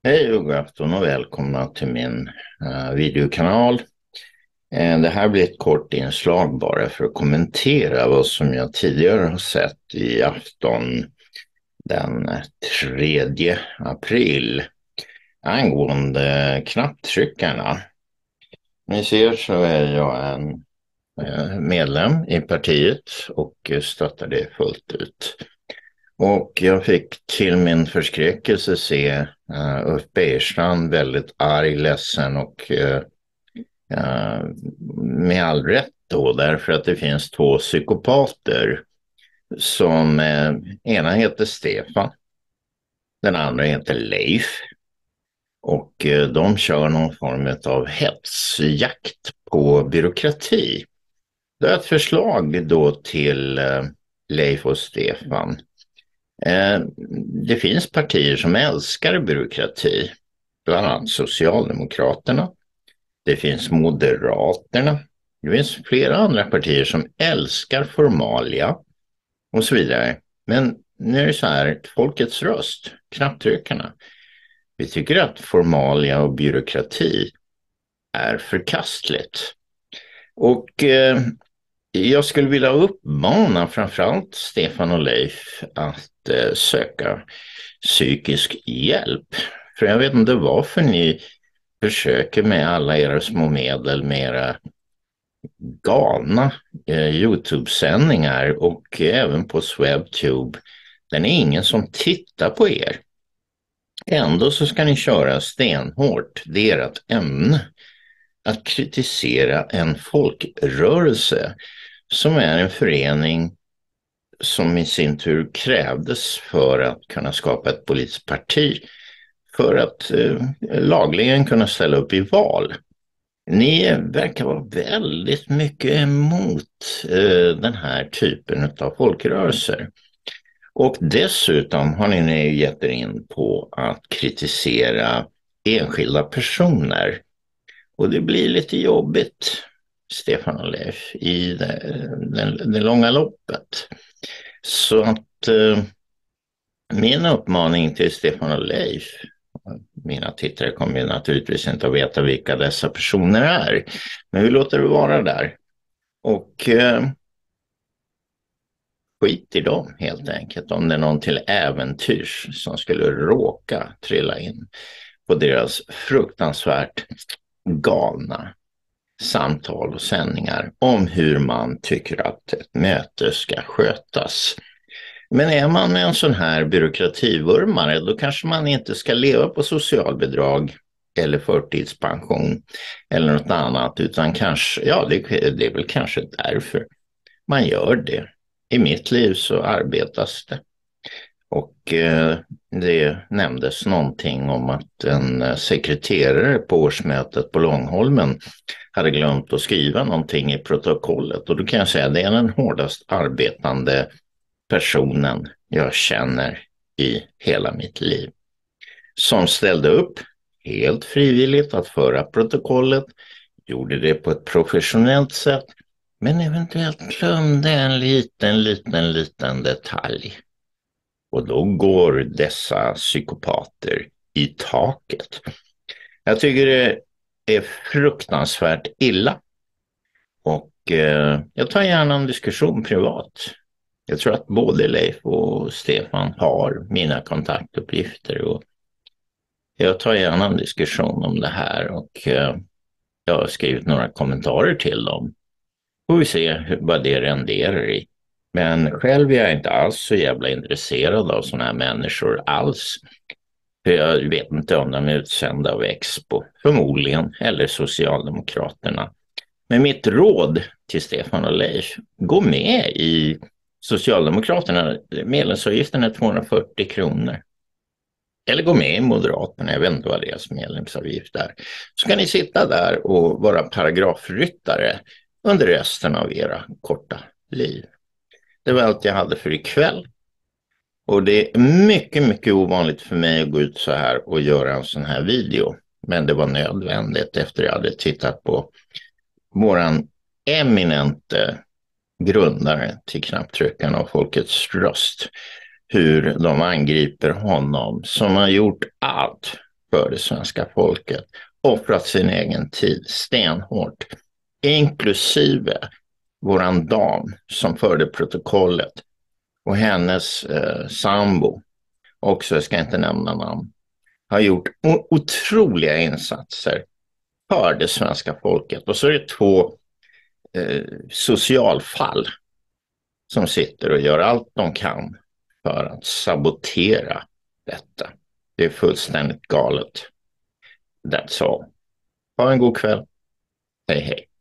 Hej och god afton och välkomna till min videokanal. Det här blir ett kort inslag bara för att kommentera vad som jag tidigare har sett i afton den 3 april angående knapptryckarna. Ni ser så är jag en medlem i partiet och stöttar det fullt ut. Och jag fick till min förskräckelse se Ulf Bejerstrand väldigt arg, ledsen och med all rätt då, därför att det finns två psykopater som ena heter Stefan, den andra heter Leif och de kör någon form av hetsjakt på byråkrati. Det är ett förslag då till Leif och Stefan. Det finns partier som älskar byråkrati, bland annat Socialdemokraterna. Det finns Moderaterna. Det finns flera andra partier som älskar formalia och så vidare. Men nu är det så här, folkets röst, knapptryckarna. Vi tycker att formalia och byråkrati är förkastligt. Och jag skulle vilja uppmana framförallt Stefan och Leif att söka psykisk hjälp. För jag vet inte varför ni försöker med alla era små medel med era galna YouTube-sändningar och även på Swebtube. Den är ingen som tittar på er. Ändå så ska ni köra stenhårt. Det är ert ämne. Att kritisera en folkrörelse som är en förening som i sin tur krävdes för att kunna skapa ett politiskt parti för att lagligen kunna ställa upp i val. Ni verkar vara väldigt mycket emot den här typen av folkrörelser. Och dessutom har ni nu gett er in på att kritisera enskilda personer. Och det blir lite jobbigt, Stefan och Leif, i det långa loppet. Så att min uppmaning till Stefan och Leif, mina tittare kommer ju naturligtvis inte att veta vilka dessa personer är, men vi låter det vara där. Och skit i dem helt enkelt, om det är någon till äventyrs som skulle råka trilla in på deras fruktansvärt galna samtal och sändningar om hur man tycker att ett möte ska skötas. Men är man en sån här byråkrativurmare, då kanske man inte ska leva på socialbidrag eller förtidspension eller något annat, utan kanske, ja, det är väl kanske därför man gör det. I mitt liv så arbetas det. Och det nämndes någonting om att en sekreterare på årsmötet på Långholmen hade glömt att skriva någonting i protokollet. Och då kan jag säga att det är den hårdast arbetande personen jag känner i hela mitt liv. Som ställde upp helt frivilligt att föra protokollet, gjorde det på ett professionellt sätt, men eventuellt glömde en liten detalj. Och då går dessa psykopater i taket. Jag tycker det är fruktansvärt illa. Och jag tar gärna en diskussion privat. Jag tror att både Leif och Stefan har mina kontaktuppgifter. Och jag tar gärna en diskussion om det här. Och jag har skrivit några kommentarer till dem. Får vi se vad det renderar i. Men själv är jag inte alls så jävla intresserad av såna här människor alls. För jag vet inte om de är utsända av Expo, förmodligen, eller Socialdemokraterna. Men mitt råd till Stefan och Leif, gå med i Socialdemokraterna. Medlemsavgiften är 240 kronor. Eller gå med i Moderaterna, jag vet inte vad deras medlemsavgift är. Så kan ni sitta där och vara paragrafryttare under resten av era korta liv. Det var allt jag hade för ikväll. Och det är mycket ovanligt för mig att gå ut så här och göra en sån här video. Men det var nödvändigt efter jag hade tittat på våran eminente grundare till knapptryckarna och folkets röst. Hur de angriper honom som har gjort allt för det svenska folket, offrat sin egen tid stenhårt, inklusive våran dam som förde protokollet och hennes sambo, också, jag ska inte nämna namn, har gjort otroliga insatser för det svenska folket. Och så är det två socialfall som sitter och gör allt de kan för att sabotera detta. Det är fullständigt galet. That's all. Ha en god kväll. Hej hej.